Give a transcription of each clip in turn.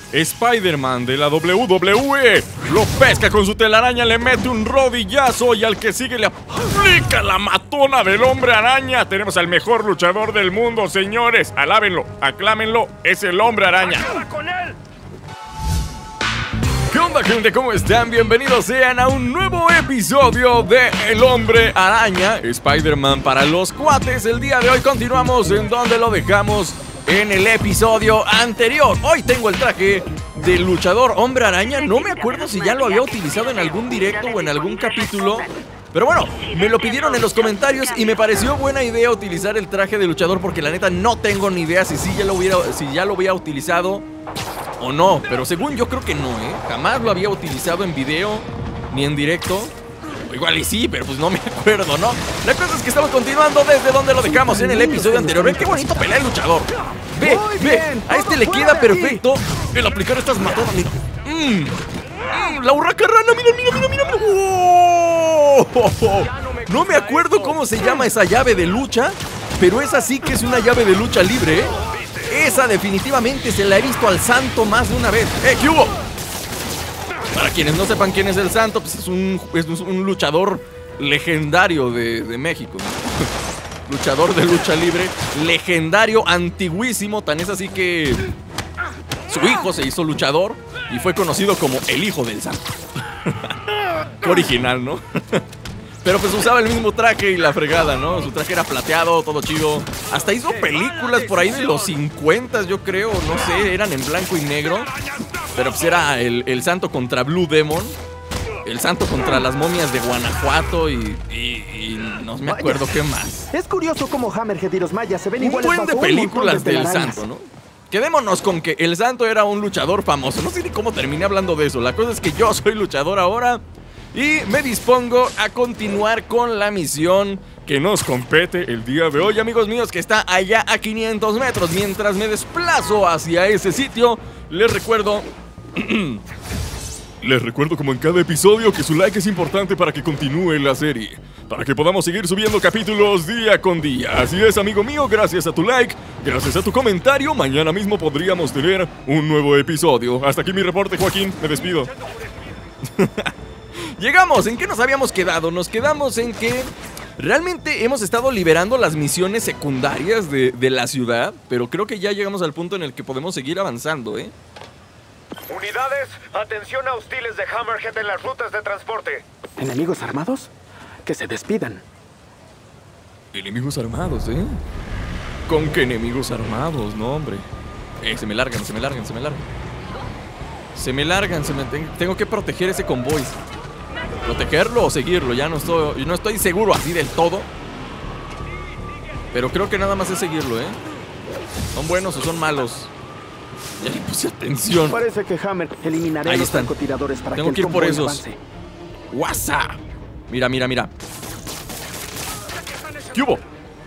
Spider-Man de la WWE lo pesca con su telaraña, le mete un rodillazo y al que sigue le aplica la matona del Hombre Araña. Tenemos al mejor luchador del mundo, señores. Alábenlo, aclámenlo, es el Hombre Araña. ¡Acaba con él! ¿Qué onda, gente? ¿Cómo están? Bienvenidos sean a un nuevo episodio de El Hombre Araña, Spider-Man para los cuates. El día de hoy continuamos en donde lo dejamos en el episodio anterior. Hoy tengo el traje del luchador Hombre Araña. No me acuerdo si ya lo había utilizado en algún directo o en algún capítulo, pero bueno, me lo pidieron en los comentarios y me pareció buena idea utilizar el traje de luchador, porque la neta no tengo ni idea si ya lo hubiera utilizado o no, pero según yo creo que no, jamás lo había utilizado en video ni en directo. Igual y sí, pero pues no me acuerdo, ¿no? La cosa es que estamos continuando desde donde lo dejamos en el episodio anterior. Ven qué bonito pelea el luchador. Ve, a este le queda perfecto el aplicar estas matonas. La urraca rana, mira. ¡Oh! No me acuerdo cómo se llama esa llave de lucha, pero esa sí que es una llave de lucha libre, ¿eh? Esa definitivamente se la he visto al Santo más de una vez. ¿Qué hubo? Para quienes no sepan quién es el Santo, pues es un luchador legendario de México, ¿no? Luchador de lucha libre, legendario, antiguísimo. Tan es así que su hijo se hizo luchador y fue conocido como el hijo del Santo. Qué original, ¿no? Pero pues usaba el mismo traje y la fregada, ¿no? Su traje era plateado, todo chido. Hasta hizo películas por ahí de los 50, yo creo, no sé, eran en blanco y negro. Pero pues era el Santo contra Blue Demon, el Santo contra las momias de Guanajuato y no me acuerdo qué más. Es curioso cómo Hammerhead y los mayas se ven iguales. Un buen de bajo películas del telarañas. Santo, ¿no? Quedémonos con que el Santo era un luchador famoso. No sé ni cómo terminé hablando de eso. La cosa es que yo soy luchador ahora y me dispongo a continuar con la misión que nos compete el día de hoy, amigos míos, que está allá a 500 metros. Mientras me desplazo hacia ese sitio, les recuerdo como en cada episodio que su like es importante para que continúe la serie, para que podamos seguir subiendo capítulos día con día. Así es, amigo mío, gracias a tu like, gracias a tu comentario, mañana mismo podríamos tener un nuevo episodio. Hasta aquí mi reporte, Joaquín, me despido. Llegamos, ¿en qué nos habíamos quedado? Nos quedamos en que realmente hemos estado liberando las misiones secundarias de la ciudad, pero creo que ya llegamos al punto en el que podemos seguir avanzando, Unidades, atención a hostiles de Hammerhead en las rutas de transporte. ¿Enemigos armados? Que se despidan. Enemigos armados, ¿Con qué enemigos armados? No, hombre. Se me largan. Tengo que proteger ese convoy. ¿Protegerlo o seguirlo? Ya no estoy seguro así del todo. Pero creo que nada más es seguirlo, ¿Son buenos o son malos? Ya le puse atención. Parece que Hammer eliminará los francotiradores para Tengo que ir por esos. Avance. ¡Guasa! Mira. ¿Qué hubo?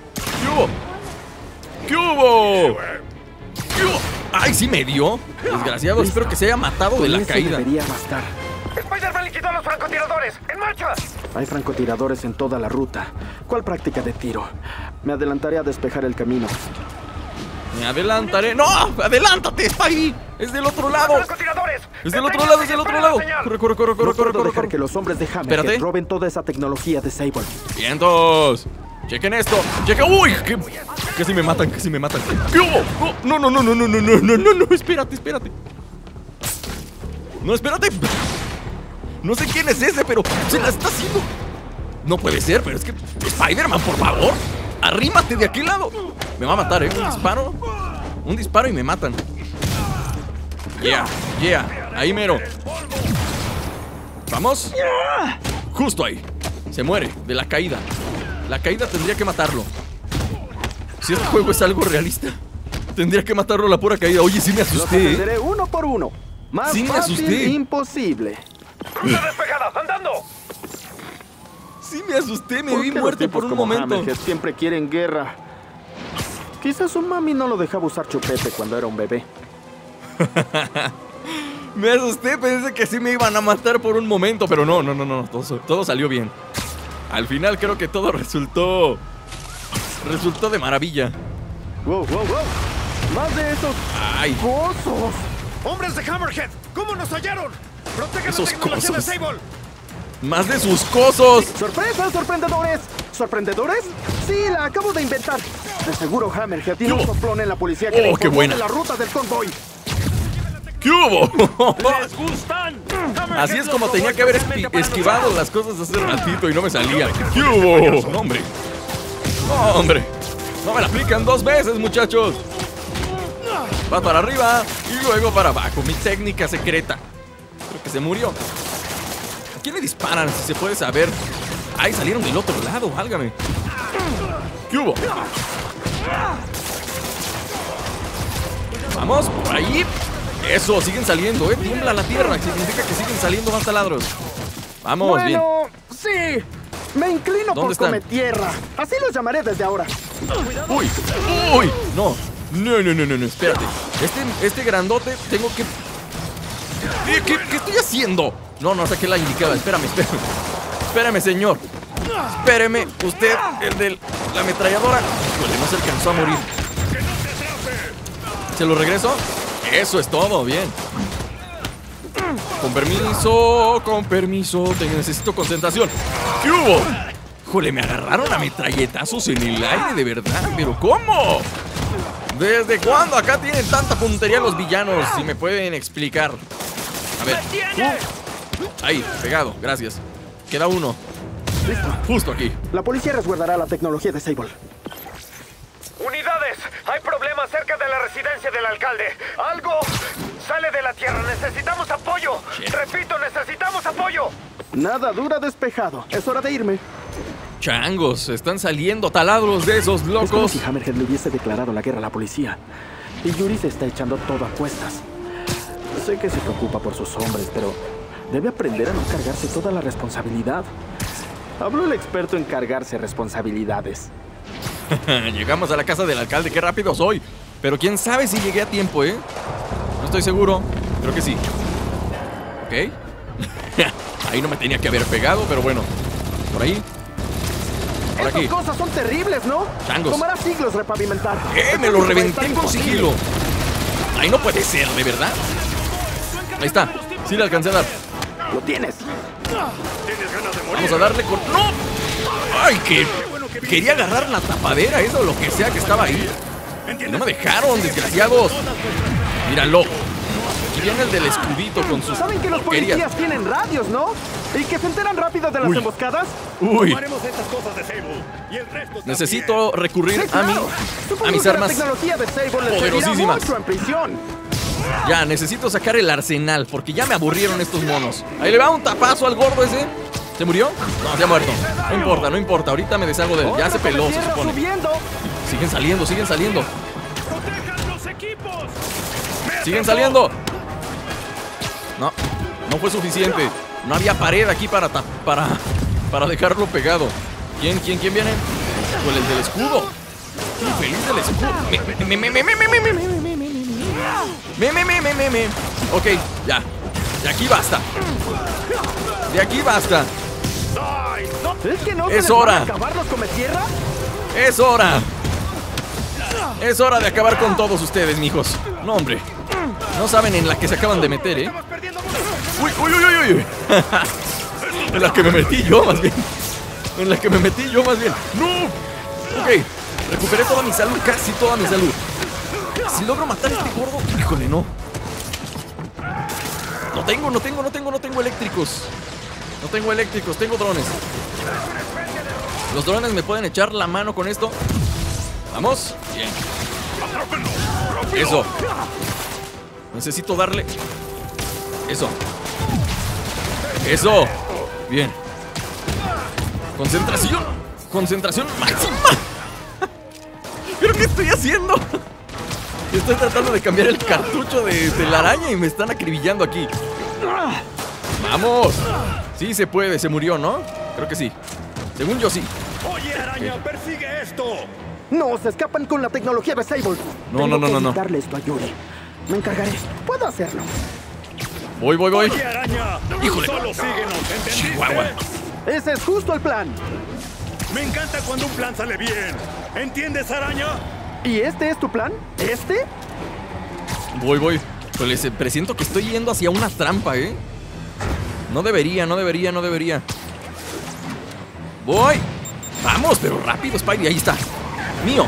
¡Ay, sí me dio! Desgraciado, espero que se haya matado de la caída. Debería bastar. Spider-Man liquidó a los francotiradores. ¡En marcha! Hay francotiradores en toda la ruta. ¿Cuál práctica de tiro? Me adelantaré a despejar el camino. Me adelantaré. ¡No! ¡Adelántate, Spidey! ¡Es del otro lado! ¡Es del otro lado! ¡Corre! No puedo dejar que los hombres de Hammerhead roben toda esa tecnología de Sable. ¡Vientos! ¡Chequen esto! ¡Chequen! ¡Uy! Casi me matan. ¿Qué hubo? No, espérate. No, espérate. No sé quién es ese, pero se la está haciendo. No puede ser, pero es que... Spider-Man, por favor, arrímate de aquel lado. Me va a matar, Un disparo y me matan. Yeah. Ahí mero. Vamos. Justo ahí. Se muere de la caída. La caída tendría que matarlo. Si este juego es algo realista, tendría que matarlo a la pura caída. Oye, sí me asusté. Los atenderé uno por uno. Más sí me fácil, asusté. Imposible. ¡Ruta despejada! ¡Andando! Sí me asusté, me vi muerto por un momento. Hammerhead siempre quieren guerra. Quizás su mami no lo dejaba usar chupete cuando era un bebé. Me asusté, pensé que sí me iban a matar por un momento, pero no, todo salió bien. Al final creo que todo resultó de maravilla. Wow. Más de esos ¡ay! gozos. ¡Hombres de Hammerhead! ¿Cómo nos hallaron? ¡Protejan Esos la tecnología cosos. de Sable! ¡Más de sus cosos! ¡Sorpresa, sorprendedores! ¿Sorprendedores? Sí, la acabo de inventar. De seguro Hammerhead tiene un soplón en la policía que le ¡Oh, qué informó buena! de la ruta del convoy. ¿Qué hubo? ¿Les gustan? Así es como tenía que haber esquivado las cosas hace ratito y no me salía. ¿Qué hubo? No, hombre. No, hombre. No me la aplican 2 veces, muchachos. Va para arriba y luego para abajo. Mi técnica secreta. Creo que se murió. ¿A quién le disparan? Si se puede saber. Ay, salieron del otro lado, válgame. ¿Qué hubo? Vamos, por ahí. Eso, siguen saliendo, tiembla la tierra. Significa que siguen saliendo más taladros. Vamos, bien. Bueno, sí. Me inclino por ¿Dónde están? Cometierra. Así los llamaré desde ahora. Uy, uy, no. No, espérate. Este grandote tengo que... ¿Qué estoy haciendo? No, saqué la indicada. Espérame. Espérame, señor. Espéreme, usted, el de la ametralladora. Híjole, no se alcanzó a morir. ¿Se lo regreso? Eso es todo, bien. Con permiso, necesito concentración. ¿Qué hubo? Híjole, me agarraron a metralletazos en el aire, de verdad. ¿Pero cómo? ¿Desde cuándo acá tienen tanta puntería los villanos? Si me pueden explicar. A ver. Ahí, pegado, gracias. Queda uno. Listo. Justo aquí. La policía resguardará la tecnología de Sable. ¡Unidades! Hay problemas cerca de la residencia del alcalde. ¡Algo sale de la tierra! ¡Necesitamos apoyo! ¡Repito, necesitamos apoyo! Nada, dura despejado. Es hora de irme. Changos, están saliendo taladros de esos Es como locos. si Hammerhead le hubiese declarado la guerra a la policía. Y Yuri se está echando todo a cuestas. Sé que se preocupa por sus hombres, pero debe aprender a no cargarse toda la responsabilidad. Habló el experto en cargarse responsabilidades. Llegamos a la casa del alcalde, qué rápido soy. Pero quién sabe si llegué a tiempo, No estoy seguro. Creo que sí. Ok. Ahí no me tenía que haber pegado, pero bueno. Por ahí. Por Estas aquí. cosas son terribles, ¿no? Changos. Tomará siglos repavimentar. Me lo reventé con sigilo. Ahí no puede ser, ¿de verdad? Ahí está. Sí le alcancé a dar. Lo tienes. Vamos a darle con... ¡No! ¡Ay, que! Quería agarrar la tapadera, eso o lo que sea que estaba ahí. Y no me dejaron, desgraciados. Míralo. Y viene el del escudito con sus Saben que los porquerías. policías tienen radios, ¿no? Y que se enteran rápido de las Uy. emboscadas. Uy, Haremos estas cosas de Sable y el resto necesito recurrir Sí, claro. a Supongo mis que armas. la tecnología de Sable les servirá poderosísimas. mucho en prisión. Ya, necesito sacar el arsenal, porque ya me aburrieron estos monos. Ahí le va un tapazo al gordo ese. ¿Se murió? No, se ha muerto. No importa. Ahorita me deshago de él. Ya se peló, se supone. Subiendo. Siguen saliendo. ¡Protejan los equipos! Siguen saliendo. No fue suficiente. No había pared aquí para dejarlo pegado. ¿Quién viene? Pues el del escudo. Feliz del escudo. Ok, ya. De aquí basta. ¿Es que no se Es les van hora. a acabar los Cometierra? Es hora. Es hora de acabar con todos ustedes, mijos. No, hombre. No saben en la que se acaban de meter, Uy. En la que me metí yo, más bien. ¡No! Ok. Recuperé toda mi salud, casi toda mi salud. Si logro matar a este gordo... Híjole, no. No tengo eléctricos. Tengo drones. Los drones me pueden echar la mano con esto. Vamos. Bien. Eso. Necesito darle. Eso. Bien. Concentración máxima. ¿Pero qué estoy haciendo? Estoy tratando de cambiar el cartucho de la araña y me están acribillando aquí. ¡Vamos! Sí se puede, se murió, ¿no? Creo que sí. Según yo, sí. ¡Oye, araña, persigue esto! No, se escapan con la tecnología de Sable. No. Tengo que darle esto a Yuri. Me encargaré. Puedo hacerlo. Voy. ¡Oye, araña! Híjole. Solo síguenos, ¿entendiste? Chihuahua. Ese es justo el plan. Me encanta cuando un plan sale bien. ¿Entiendes, araña? ¿Y este es tu plan? ¿Este? Voy. Pues presiento que estoy yendo hacia una trampa, ¿eh? No debería. Voy. Vamos, pero rápido, Spidey. Ahí está. Mío.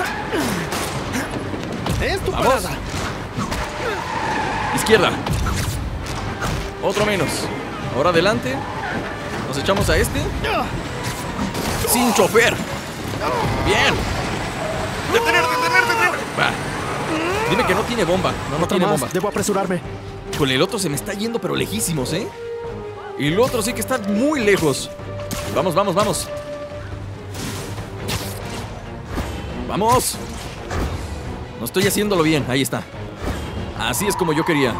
Es tu Vamos. parada. Izquierda. Otro menos. Ahora adelante. Nos echamos a este. Sin chofer. Bien. Detener. Va. Dime que no tiene bomba. No tiene bomba. Debo apresurarme. Con el otro se me está yendo, pero lejísimos, ¿eh? Y el otro sí que está muy lejos. Vamos. Vamos. No estoy haciéndolo bien. Ahí está. Así es como yo quería.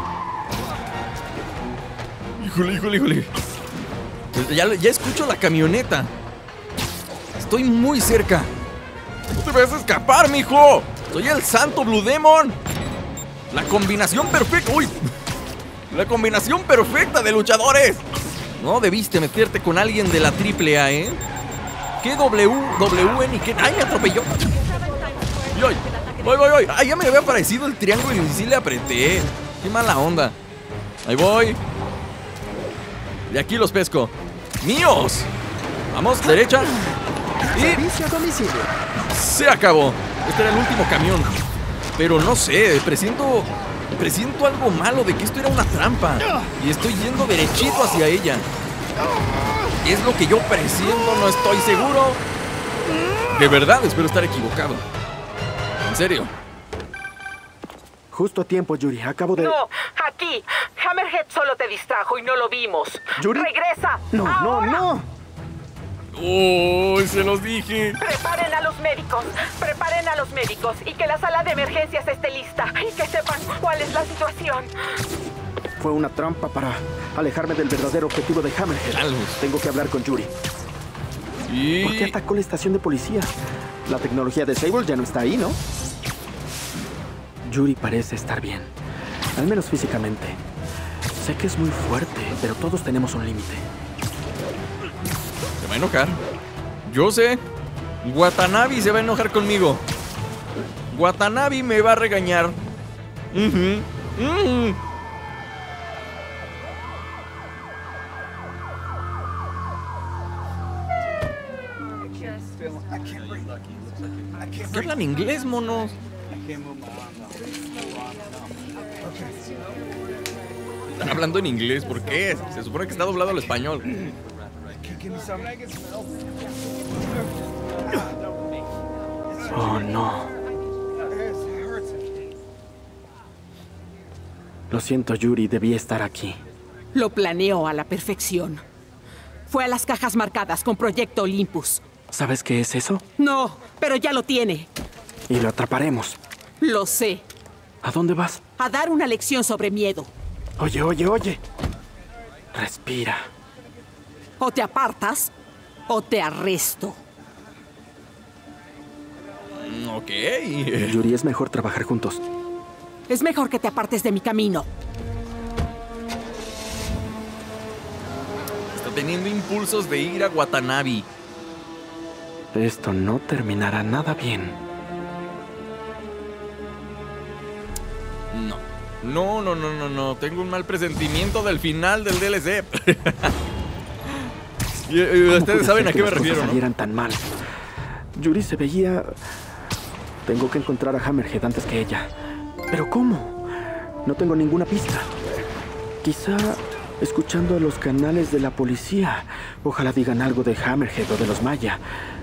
Híjole. Ya escucho la camioneta. Estoy muy cerca. No te vayas a escapar, mijo. Soy el santo Blue Demon. La combinación perfecta. ¡Uy! La combinación perfecta de luchadores. No debiste meterte con alguien de la AAA, ¿eh? ¿Qué WN y qué? ¡Ay, me atropelló! Voy. ¡Ay, ya me había aparecido el triángulo y sí le apreté! ¡Qué mala onda! Ahí voy. De aquí los pesco. ¡Míos! Vamos, derecha. Y Servicio a domicilio. se acabó. Este era el último camión. Pero no sé, presiento algo malo de que esto era una trampa. Y estoy yendo derechito hacia ella. Es lo que yo presiento, no estoy seguro. De verdad, espero estar equivocado. En serio. Justo a tiempo, Yuri. Acabo de... No, aquí. Hammerhead solo te distrajo y no lo vimos. ¿Yuri? ¡Regresa! No. ¡Uy, se los dije! Preparen a los médicos y que la sala de emergencias esté lista y que sepan cuál es la situación. Fue una trampa para alejarme del verdadero objetivo de Hammerhead. Changos. Tengo que hablar con Yuri. Y... ¿Por qué atacó la estación de policía? La tecnología de Sable ya no está ahí, ¿no? Yuri parece estar bien. Al menos físicamente. Sé que es muy fuerte, pero todos tenemos un límite. Se va a enojar. Yo sé. Watanabe se va a enojar conmigo. Watanabe me va a regañar. ¿Qué hablan inglés, monos? Están hablando en inglés, ¿por qué? Se supone que está doblado al español. Oh, no. Lo siento, Yuri, debí estar aquí. Lo planeó a la perfección. Fue a las cajas marcadas con Proyecto Olympus. ¿Sabes qué es eso? No, pero ya lo tiene. Y lo atraparemos. Lo sé. ¿A dónde vas? A dar una lección sobre miedo. Oye. Respira. O te apartas, o te arresto. Ok. Yuri, es mejor trabajar juntos. Es mejor que te apartes de mi camino. Está teniendo impulsos de ir a Watanabe. Esto no terminará nada bien. No. Tengo un mal presentimiento del final del DLC. Y ¿Cómo ustedes puede saben ser a que qué me las cosas refiero, ¿no? salieran tan mal? Yuri se veía... Tengo que encontrar a Hammerhead antes que ella. ¿Pero cómo? No tengo ninguna pista. Quizá escuchando a los canales de la policía. Ojalá digan algo de Hammerhead o de los Maya.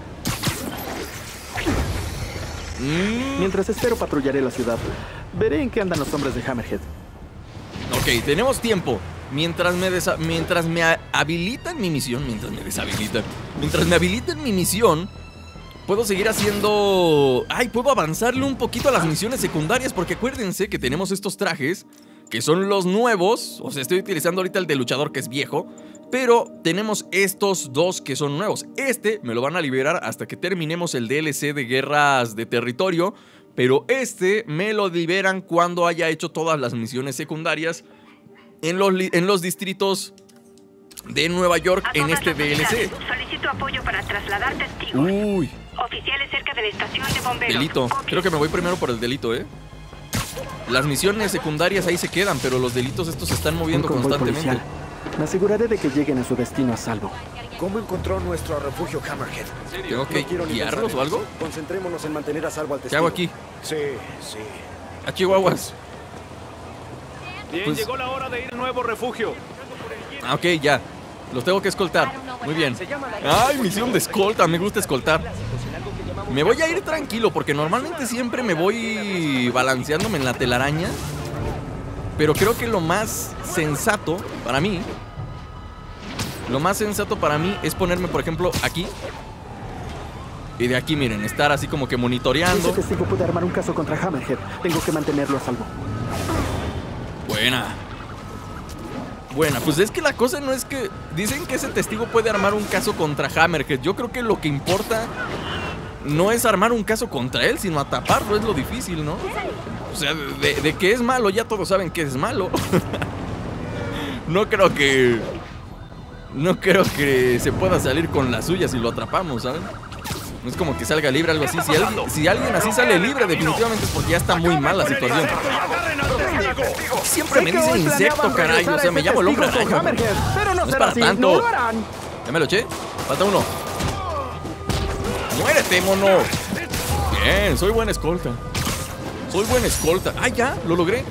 Mientras espero, patrullaré la ciudad. Veré en qué andan los hombres de Hammerhead. Ok, tenemos tiempo. Mientras me habilitan mi misión, mientras me habiliten mi misión, puedo seguir haciendo... puedo avanzarle un poquito a las misiones secundarias, porque acuérdense que tenemos estos trajes, que son los nuevos. O sea, estoy utilizando ahorita el de luchador, que es viejo, pero tenemos estos dos que son nuevos. Este me lo van a liberar hasta que terminemos el DLC de Guerras de Territorio, pero este me lo liberan cuando haya hecho todas las misiones secundarias en los distritos de Nueva York en este DLC. Solicito apoyo para trasladar testigos. Uy, Oficiales cerca de la estación de bomberos. delito. Creo que me voy primero por el delito, ¿eh? Las misiones secundarias ahí se quedan, pero los delitos estos se están moviendo Un convoy constantemente. policial. Me aseguraré de que lleguen a su destino a salvo. ¿Cómo encontró nuestro refugio Hammerhead? ¿Tengo que guiarlos o algo? Concentrémonos en mantener a salvo al ¿Qué testigo. hago aquí? Sí, sí. A Chihuahuas. Bien, Pues- llegó la hora de ir al nuevo refugio. Ah, ok, ya. Los tengo que escoltar. Muy bien. Ay, misión de escolta. Me gusta escoltar. Me voy a ir tranquilo porque normalmente siempre me voy balanceándome en la telaraña. Pero creo que lo más sensato para mí... es ponerme, por ejemplo, aquí. Y de aquí, miren, estar así como que monitoreando. Ese testigo puede armar un caso contra Hammerhead. Tengo que mantenerlo a salvo. Buena, pues es que la cosa no es que... Dicen que ese testigo puede armar un caso contra Hammerhead. Yo creo que lo que importa no es armar un caso contra él, sino ataparlo, es lo difícil, ¿no? O sea, de que es malo, ya todos saben que es malo. No creo que se pueda salir con la suya si lo atrapamos, ¿saben? No es como que salga libre, algo así. Si alguien así sale libre, definitivamente es porque ya está muy mal la situación. Siempre me dicen insecto, caray. O sea, me llamo el hombre araña. Pero no No es será para así, tanto. no lo harán. Ya me lo eché. Falta uno. ¡Muérete, mono! Bien, soy buena escolta. ¡Ah, ya! Lo logré.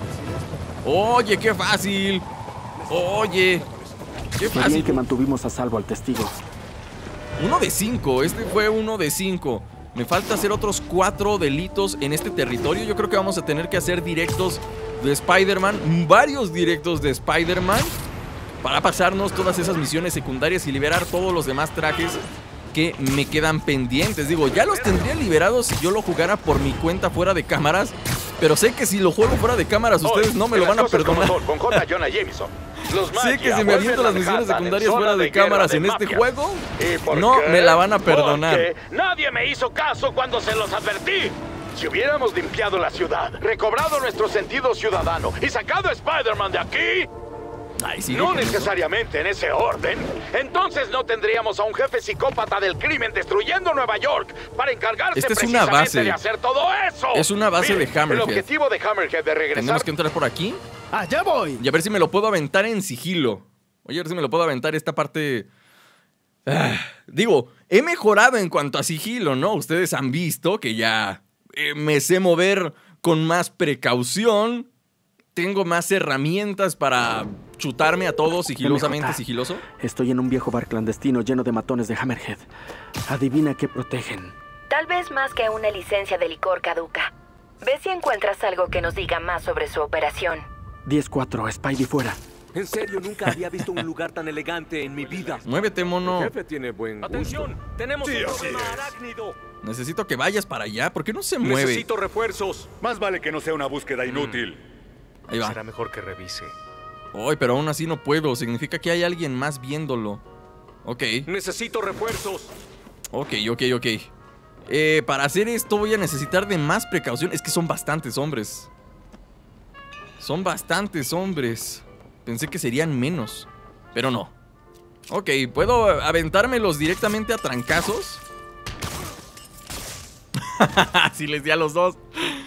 Oye, qué fácil. Oye, qué Qué bien fácil. que mantuvimos a salvo al testigo. 1 de 5. Este fue 1 de 5. Me falta hacer otros 4 delitos en este territorio. Yo creo que vamos a tener que hacer directos de Spider-Man. Varios directos de Spider-Man. Para pasarnos todas esas misiones secundarias y liberar todos los demás trajes que me quedan pendientes. Digo, ya los tendría liberados si yo lo jugara por mi cuenta fuera de cámaras. Pero sé que si lo juego fuera de cámaras, ustedes no me lo van a perdonar. Con J. Jonah Jameson. Los Sé que Magia si me aviento las vuelven a misiones Manhattan secundarias en fuera zona de guerra cámaras de en este mafia. juego, ¿Y por no qué? me la van a perdonar. Porque nadie me hizo caso cuando se los advertí. Si hubiéramos limpiado la ciudad, recobrado nuestro sentido ciudadano y sacado a Spider-Man de aquí, Ay, sí, no con eso. necesariamente en ese orden, entonces no tendríamos a un jefe psicópata del crimen destruyendo Nueva York para encargarse Esta es una precisamente base. de hacer todo eso. Es una base de Hammerhead. El objetivo de Hammerhead de regresar... Tenemos que entrar por aquí ¡Allá voy! y a ver si me lo puedo aventar en sigilo. Oye, a ver si me lo puedo aventar esta parte... Digo, he mejorado en cuanto a sigilo, ¿no? Ustedes han visto que ya me sé mover con más precaución. Tengo más herramientas para chutarme a todos sigilosamente MJ. sigiloso. Estoy en un viejo bar clandestino lleno de matones de Hammerhead. Adivina qué protegen. Tal vez más que una licencia de licor caduca. Ve si encuentras algo que nos diga más sobre su operación. 10-4, Spidey fuera. En serio, nunca había visto un lugar tan elegante en mi vida. Muévete, mono. Jefe tiene buen gusto. ¡Atención! ¡Tenemos un problema arácnido! Necesito que vayas para allá. ¿Por qué no se mueve? Necesito refuerzos. Más vale que no sea una búsqueda inútil. Ahí va. Será mejor que revise. Ay, pero aún así no puedo. Significa que hay alguien más viéndolo. Ok. Necesito refuerzos. Ok. Para hacer esto voy a necesitar de más precaución. Es que son bastantes hombres. Pensé que serían menos, pero no. Ok, ¿puedo aventármelos directamente a trancazos? Sí les di a los dos.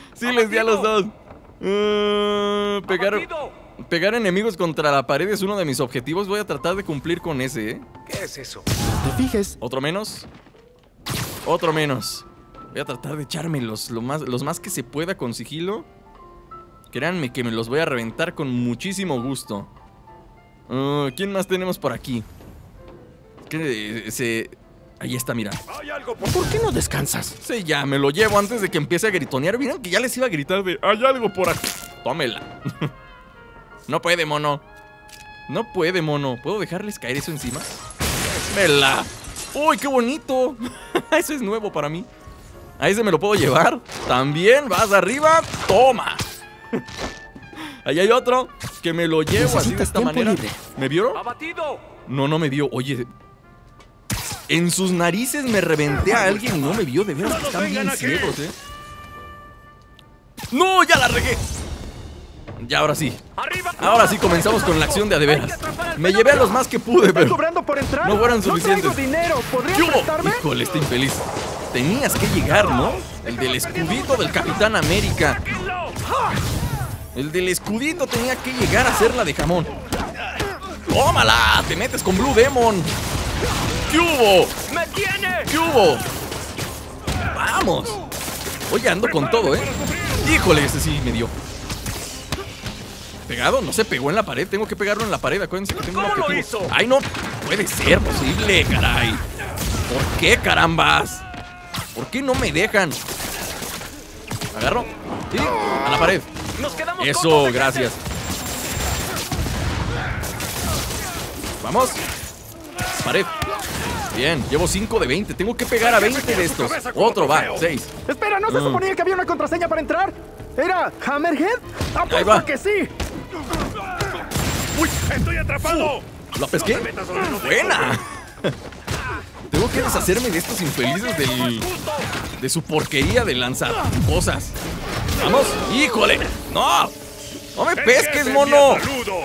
Pegar enemigos contra la pared es uno de mis objetivos. Voy a tratar de cumplir con ese, ¿eh? ¿Qué es eso? ¿Te fijes? Otro menos. Voy a tratar de echarme los más que se pueda con sigilo. Créanme que me los voy a reventar con muchísimo gusto. ¿Quién más tenemos por aquí? Ahí está, mira. ¿Por qué no descansas? Sí, ya, me lo llevo antes de que empiece a gritonear. Miren que ya les iba a gritar de... ¡Hay algo por aquí! Tómela. No puede, mono. ¿Puedo dejarles caer eso encima? ¡Mela! ¡Uy, qué bonito! Eso es nuevo para mí. A ese me lo puedo llevar. También, vas arriba. ¡Toma! Ahí hay otro que me lo llevo así de esta manera. Libre. ¿Me vio? ¡Abatido! No me vio. Oye, en sus narices me reventé a alguien y no me vio. De veras que están bien ciegos, ¿eh? ¡No! ¡Ya la regué! Ya, ahora sí. Ahora sí comenzamos con la acción de veras. Me llevé a los más que pude, pero cobrando por entrar? no fueron suficientes. No traigo dinero. ¿Podrías ¿Qué hubo? prestarme? Híjole, está infeliz. Tenías que llegar, ¿no? El del escudito del Capitán América. El del escudito tenía que llegar a hacerla de jamón. ¡Tómala! Te metes con Blue Demon. ¿Qué hubo? ¡Me tiene! ¿Qué hubo? ¡Vamos! Oye, ando con todo, ¿eh? Híjole, ese sí me dio. ¿Pegado? No se pegó en la pared. Tengo que pegarlo en la pared. Acuérdense que tengo un ¿Cómo lo objetivo. hizo? ¡Ay, no! Puede ser posible, caray. ¿Por qué, carambas? ¿Por qué no me dejan? ¿Agarro? ¿Sí? A la pared. Nos quedamos cortos Eso, de gracias. Vamos. Pared. Bien, llevo 5 de 20. Tengo que pegar a 20 de estos. Otro va, 6. Espera, ¿no se suponía que había una contraseña para entrar? ¿Era Hammerhead? Ahí va. ¡Apuesto que sí! ¡Uy! ¡Estoy atrapado! ¿Lo pesqué? ¡Buena! Tengo que deshacerme de estos infelices de su porquería de lanzar cosas. ¡Vamos! ¡Híjole! ¡No! ¡No me pesques, mono!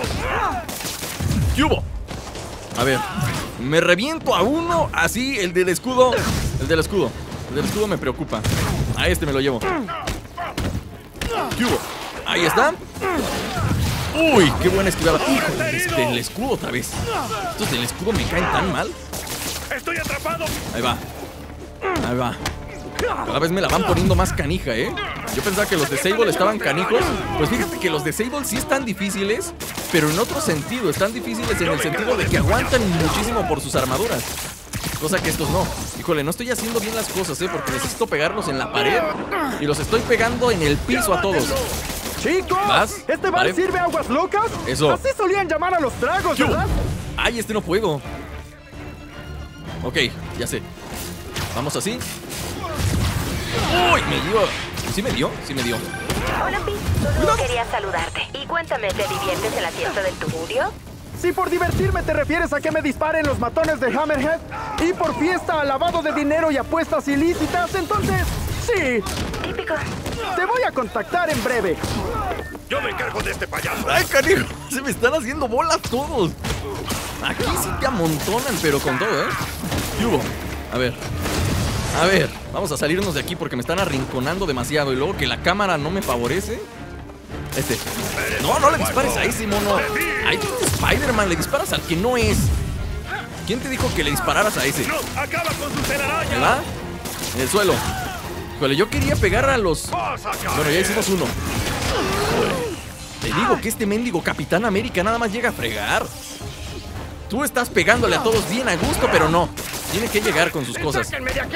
¿Qué hubo? A ver, me reviento a uno así, el del escudo. El del escudo. El del escudo me preocupa. A este me lo llevo. ¿Qué hubo? Ahí está. Uy, qué buena esquivada. Híjole, del escudo otra vez. Estos del escudo me caen tan mal. ¡Estoy atrapado! Ahí va. Ahí va. Cada vez me la van poniendo más canija, ¿eh? Yo pensaba que los de Sable estaban canijos. Pues fíjate que los de Sable sí están difíciles, pero en otro sentido. Están difíciles en el sentido de que aguantan muchísimo por sus armaduras. Cosa que estos no. Híjole, no estoy haciendo bien las cosas, porque necesito pegarlos en la pared. Y los estoy pegando en el piso a todos. ¡Chicos! ¿Vas? ¿Este bar Pared. sirve aguas locas? Eso. Así solían llamar a los tragos, ¿Qué? ¿verdad? Ay, este no puedo. Ok, ya sé. Vamos así. Uy, me dio. ¿Sí me dio? Sí me dio. Hola, Pete. Solo quería saludarte. Y cuéntame, ¿te diviertes en la fiesta del tugurio? Si por divertirme te refieres a que me disparen los matones de Hammerhead y por fiesta a lavado de dinero y apuestas ilícitas, entonces sí. Típico. Te voy a contactar en breve. Yo me encargo de este payaso. ¡Ay, cariño! Se me están haciendo bolas todos. Aquí sí te amontonan, pero con todo, ¿eh? ¿Qué hubo? A ver. A ver, vamos a salirnos de aquí porque me están arrinconando demasiado. Y luego que la cámara no me favorece. Este. No, no le dispares a ese, mono. Ay, tú eres Spider-Man, le disparas al que no es. ¿Quién te dijo que le dispararas a ese? ¡No! ¡Acaba con su telaraña! ¿Verdad? En el suelo. Híjole, yo quería pegar a los... Bueno, ya hicimos uno. Te digo que este mendigo Capitán América nada más llega a fregar. Tú estás pegándole a todos bien a gusto, pero no. Tiene que llegar con sus cosas. ¡Sáquenme de aquí!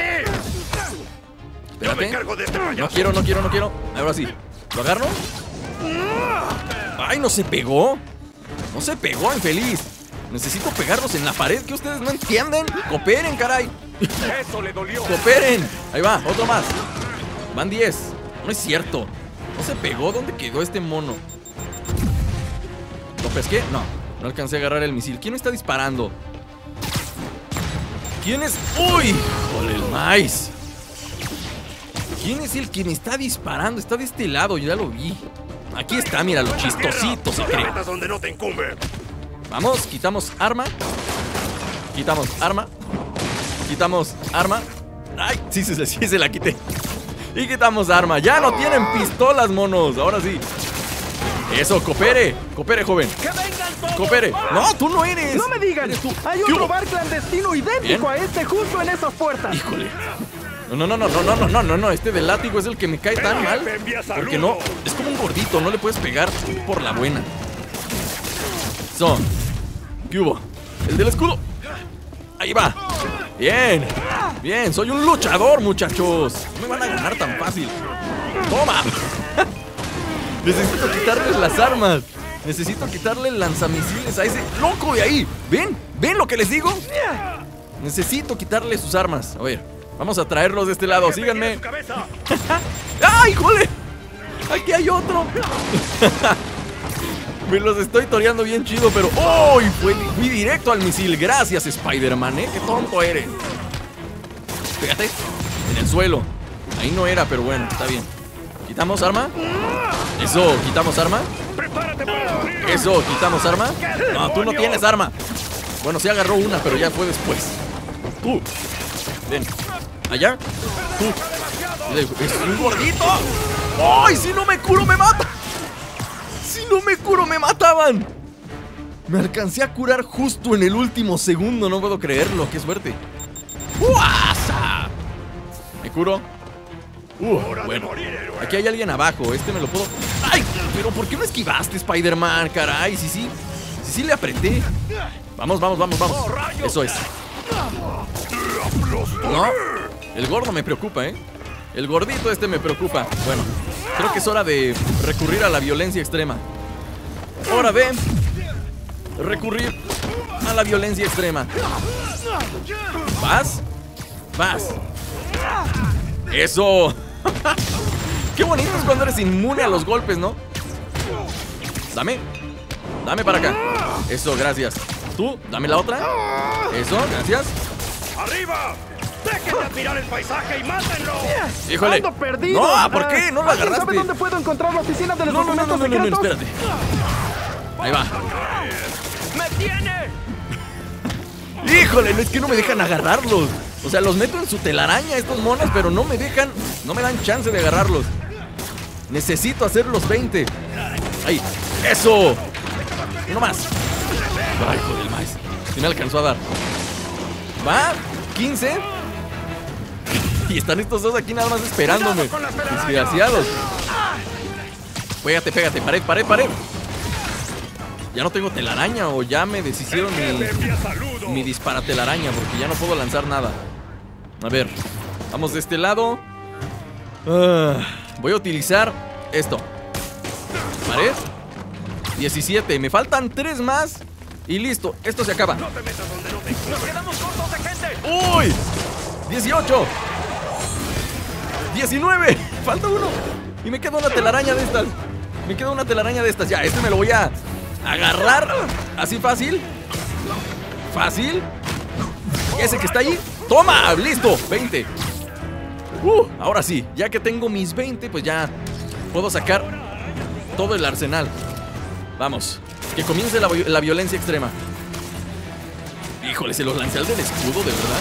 Yo me Espérate. encargo de este payaso. No quiero, no quiero, no quiero. Ahora sí. ¿Lo agarro? ¡Ay, no se pegó! No se pegó, infeliz. Necesito pegarlos en la pared, que ustedes no entienden. ¡Cooperen, caray! Eso le dolió. ¡Cooperen! Ahí va, otro más. Van 10. No es cierto. No se pegó. ¿Dónde quedó este mono? ¿Lo pesqué? No. No alcancé a agarrar el misil. ¿Quién me está disparando? ¿Quién es? ¡Uy! ¡Por el maíz! ¿Quién es el que me está disparando? Está de este lado, yo ya lo vi. Aquí está, mira, lo chistosito se No te cree. metas donde no te incumbe. Vamos, quitamos arma. Quitamos arma. Quitamos arma. Ay, sí se la quité. Y quitamos arma. Ya no tienen pistolas, monos. Ahora sí. Eso, coopere. Coopere, joven. ¡Que vengan todos! Coopere. No, tú no eres. No me digan, Eres tú. hay ¿Qué otro hubo? bar clandestino idéntico Bien. a este justo en esas puertas. Híjole. No. Este del látigo es el que me cae tan mal. Porque no, es como un gordito, no le puedes pegar por la buena. Eso. ¿Qué hubo? El del escudo. Ahí va. Bien. Bien, soy un luchador, muchachos. No me van a ganar tan fácil. Toma. Necesito quitarles las armas. Necesito quitarle el lanzamisiles a ese loco de ahí. ¿Ven? ¿Ven lo que les digo? Necesito quitarle sus armas. A ver, vamos a traerlos de este lado. Síganme. ¡Ay, jole! Aquí hay otro. Me los estoy toreando bien chido, pero... ¡Oh! Fui directo al misil. Gracias, Spider-Man, ¿eh? ¡Qué tonto eres! Fíjate, en el suelo. Ahí no era, pero bueno, está bien. ¿Quitamos arma? Eso, ¿quitamos arma? Eso, ¿quitamos arma? No, tú no tienes arma. Bueno, se agarró una, pero ya fue después. Tú. Ven. Allá. Tú. Es un gordito. ¡Ay, si no me curo, me mata! Si no me curo, me mataban. Me alcancé a curar justo en el último segundo. No puedo creerlo, qué suerte. ¡Uasa! ¿Me curo? Bueno, aquí hay alguien abajo. Este me lo puedo... ¡Ay! Pero ¿por qué no esquivaste, Spider-Man? Caray, sí le apreté. Vamos. Eso es. No, el gordo me preocupa, ¿eh? El gordito este me preocupa. Bueno, creo que es hora de recurrir a la violencia extrema. Hora de recurrir a la violencia extrema. ¿Vas? ¡Eso! Qué bonito es cuando eres inmune a los golpes, ¿no? Dame para acá. Eso, gracias. Tú, dame la otra. Eso, gracias. ¡Arriba! ¡Dejen de admirar el paisaje y mátenlo! ¡Híjole! ¡Ando perdido! ¡No! ¿Por qué? ¡No lo agarraste! ¿Sabe dónde puedo encontrar la oficina de los documentos secretos? No, espérate. Ahí va. ¡Me tiene! ¡Híjole! No, es que no me dejan agarrarlos. O sea, los meto en su telaraña estos monos, pero no me dejan, no me dan chance de agarrarlos. Necesito hacer los 20. ¡Ahí! ¡Eso! Uno más. ¡Ay, joder, el maíz! Sí me alcanzó a dar. ¿Va? 15. Y están estos dos aquí nada más esperándome. Desgraciados. Pégate, pared. Ya no tengo telaraña o ya me deshicieron mi disparatelaraña porque ya no puedo lanzar nada. A ver, vamos de este lado. Voy a utilizar esto. Pared. 17, me faltan 3 más. Y listo, esto se acaba. ¡Nos quedamos cortos de gente! ¡Uy! 18. 19. Falta uno. Y me queda una telaraña de estas. Ya, este me lo voy a agarrar. Así fácil. Ese que está ahí. ¡Toma! ¡Listo! 20. Ahora sí, ya que tengo mis 20, pues ya puedo sacar todo el arsenal. Vamos, que comience la violencia extrema. Híjole, se los lancé al del escudo, ¿de verdad?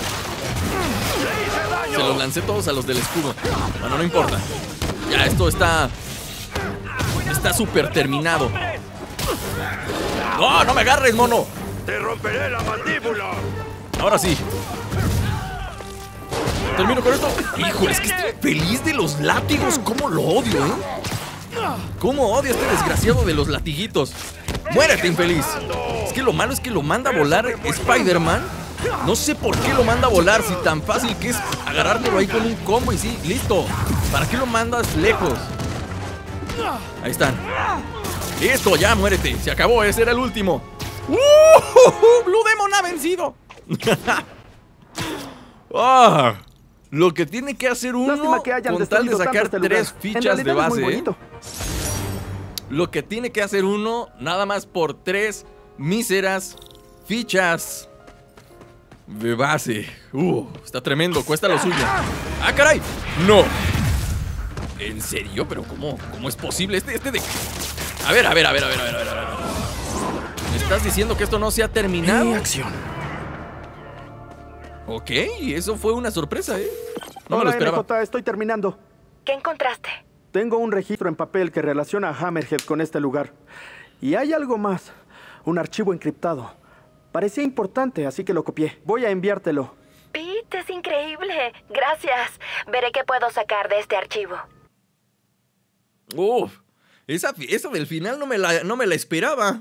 Se los lancé todos a los del escudo. Bueno, no importa. Ya, esto está súper terminado. ¡No, no me agarres, mono! ¡Te romperé la mandíbula! Ahora sí. Termino con esto. Híjole, es que estoy feliz de los látigos. ¿Cómo lo odio, ¿Cómo odio a este desgraciado de los latiguitos? ¡Muérete, infeliz! Es que lo malo es que lo manda a volar Spider-Man. No sé por qué lo manda a volar si tan fácil que es agarrártelo ahí con un combo y sí, listo. ¿Para qué lo mandas lejos? Ahí están. Listo, ya muérete. Se acabó, ese era el último. Blue Demon ha vencido. Lo que tiene que hacer uno con tal de sacar 3 fichas de base, Lo que tiene que hacer uno nada más por 3 míseras fichas de base. Está tremendo, cuesta lo suyo. ¡Ah, caray! ¡No! ¿En serio? ¿Pero cómo es posible? Este de... A ver. ¿Me estás diciendo que esto no se ha terminado? Y acción. Ok, eso fue una sorpresa, No me lo Hola, esperaba. MJ, estoy terminando. ¿Qué encontraste? Tengo un registro en papel que relaciona a Hammerhead con este lugar. Y hay algo más. Un archivo encriptado. Parecía importante, así que lo copié. Voy a enviártelo. Pete, es increíble. Gracias. Veré qué puedo sacar de este archivo. Esa del final no me la esperaba.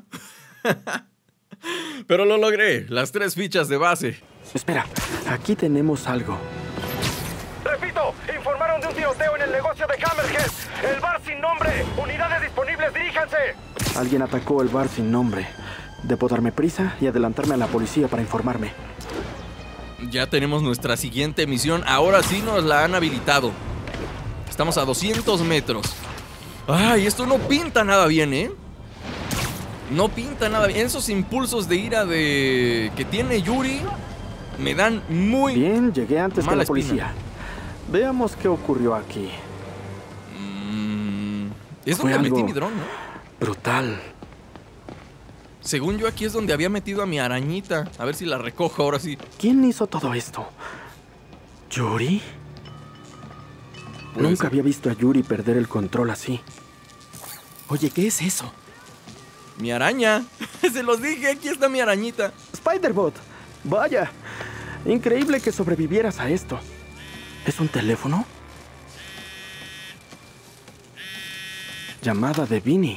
Pero lo logré. Las 3 fichas de base. Espera, aquí tenemos algo. Repito, informaron de un tiroteo en el negocio de Hammerhead. El bar sin nombre. Unidades disponibles, diríjanse. Alguien atacó el bar sin nombre. Debo darme prisa y adelantarme a la policía para informarme. Ya tenemos nuestra siguiente misión. Ahora sí nos la han habilitado. Estamos a 200 metros. Ay, esto no pinta nada bien, No pinta nada bien. Esos impulsos de ira que tiene Yuri me dan muy bien, llegué antes que la espina. policía. Veamos qué ocurrió aquí. Es donde metí mi dron, ¿no? Brutal. Según yo, aquí es donde había metido a mi arañita. A ver si la recojo ahora sí. ¿Quién hizo todo esto? ¿Yuri? Nunca había visto a Yuri perder el control así. Oye, ¿qué es eso? Mi araña. Se los dije, aquí está mi arañita. Spider-Bot, vaya. Increíble que sobrevivieras a esto. ¿Es un teléfono? Llamada de Vinny.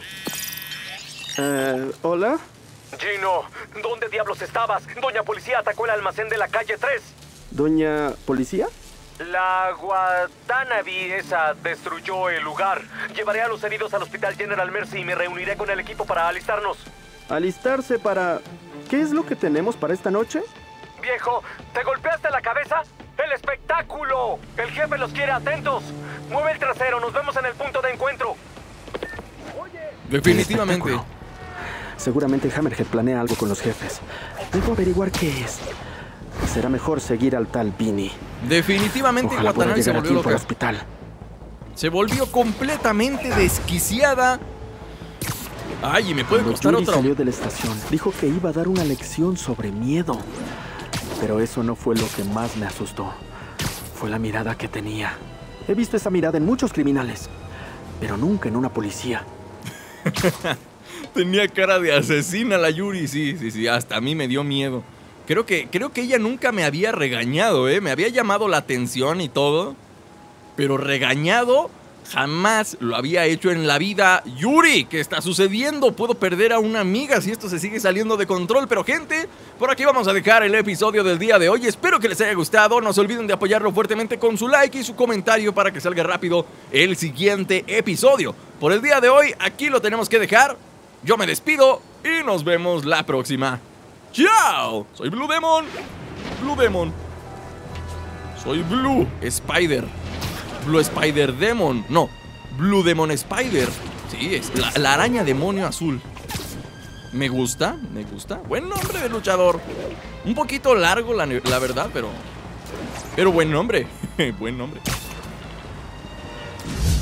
¿Hola? Gino, ¿dónde diablos estabas? Doña Policía atacó el almacén de la calle 3. ¿Doña Policía? La Watanabe esa destruyó el lugar. Llevaré a los heridos al Hospital General Mercy y me reuniré con el equipo para alistarnos. ¿Alistarse para...? ¿Qué es lo que tenemos para esta noche? Viejo, ¿te golpeaste la cabeza? ¡El espectáculo! El jefe los quiere atentos. Mueve el trasero, nos vemos en el punto de encuentro. Definitivamente. Seguramente Hammerhead planea algo con los jefes. Debo averiguar qué es. Será mejor seguir al tal Vinny. Definitivamente Watanabe se volvió loca. Hospital. Se volvió completamente desquiciada. Ay, y me puede costar Yuri otra. Salió de la estación. Dijo que iba a dar una lección sobre miedo. Pero eso no fue lo que más me asustó. Fue la mirada que tenía. He visto esa mirada en muchos criminales, pero nunca en una policía. Tenía cara de asesina la Yuri, sí, hasta a mí me dio miedo. Creo que ella nunca me había regañado, me había llamado la atención y todo, pero regañado jamás lo había hecho en la vida. Yuri, ¿qué está sucediendo? Puedo perder a una amiga si esto se sigue saliendo de control. Pero gente, por aquí vamos a dejar el episodio del día de hoy. Espero que les haya gustado. No se olviden de apoyarlo fuertemente con su like y su comentario para que salga rápido el siguiente episodio. Por el día de hoy, aquí lo tenemos que dejar. Yo me despido y nos vemos la próxima. ¡Chao! Soy Blue Demon. Blue Demon. Soy Blue Spider. Blue Spider Demon. No, Blue Demon Spider. Sí, es la araña demonio azul. Me gusta, me gusta. Buen nombre de luchador. Un poquito largo, la verdad, pero buen nombre. Buen nombre.